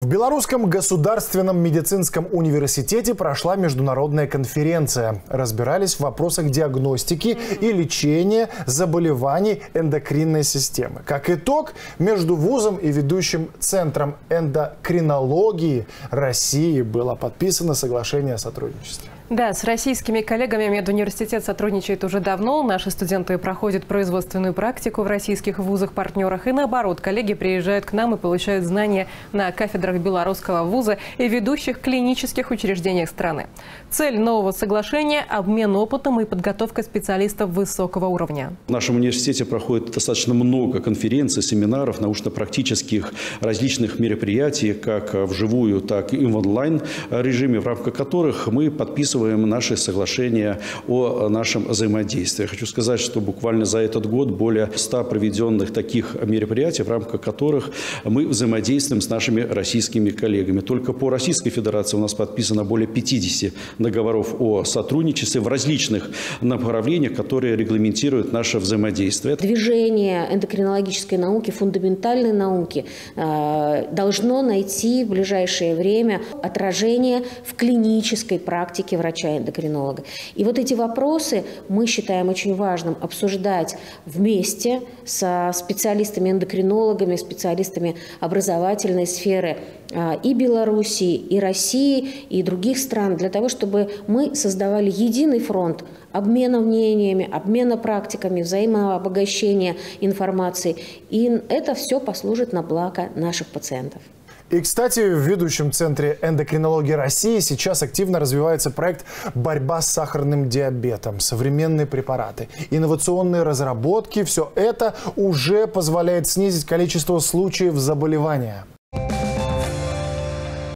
Белорусском государственном медицинском университете прошла международная конференция. Разбирались в вопросах диагностики и лечения заболеваний эндокринной системы. Как итог, между вузом и ведущим центром эндокринологии России было подписано соглашение о сотрудничестве. Да, с российскими коллегами медуниверситет сотрудничает уже давно. Наши студенты проходят производственную практику в российских вузах-партнерах. И наоборот, коллеги приезжают к нам и получают знания на кафедрах белорусского вуза и ведущих клинических учреждениях страны. Цель нового соглашения – обмен опытом и подготовка специалистов высокого уровня. В нашем университете проходит достаточно много конференций, семинаров, научно-практических различных мероприятий, как вживую, так и в онлайн-режиме, в рамках которых мы подписываем наши соглашения о нашем взаимодействии. Я хочу сказать, что буквально за этот год более 100 проведенных таких мероприятий, в рамках которых мы взаимодействуем с нашими российскими коллегами. Только по Российской Федерации у нас подписано более 50 договоров о сотрудничестве в различных направлениях, которые регламентируют наше взаимодействие. Движение эндокринологической науки, фундаментальной науки должно найти в ближайшее время отражение в клинической практике врача-эндокринолога. И вот эти вопросы мы считаем очень важным обсуждать вместе со специалистами-эндокринологами, специалистами образовательной сферы и Белоруссии, и России, и других стран, для того, чтобы мы создавали единый фронт обмена мнениями, обмена практиками, взаимообогащения информацией. И это все послужит на благо наших пациентов. И, кстати, в ведущем центре эндокринологии России сейчас активно развивается проект «Борьба с сахарным диабетом». Современные препараты, инновационные разработки – все это уже позволяет снизить количество случаев заболевания.